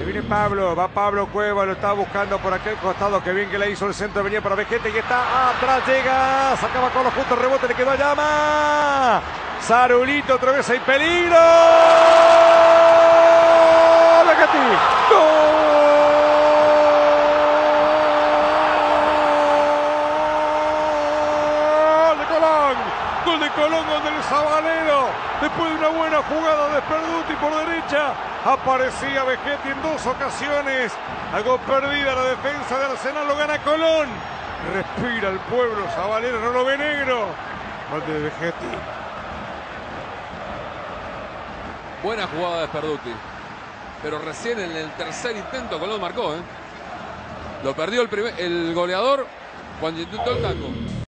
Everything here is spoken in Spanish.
viene Pablo, va Pablo Cueva, lo está buscando por aquel costado, que bien que le hizo el centro, venía para Vejete y está atrás, llega, sacaba con los justos, rebote, le quedó a Llama. Zarulito, otra vez hay peligro. Vejete, ¡gol! Gol de Colón, gol del Sabalero. Después de una buena jugada de Sperduti por derecha, aparecía Vegetti en dos ocasiones. Algo perdida la defensa de Arsenal, lo gana Colón. Respira el pueblo sabalero, no lo ve negro. Gol de Vegetti. Buena jugada de Sperduti. Pero recién en el tercer intento Colón marcó. Lo perdió el goleador cuando intentó el taco.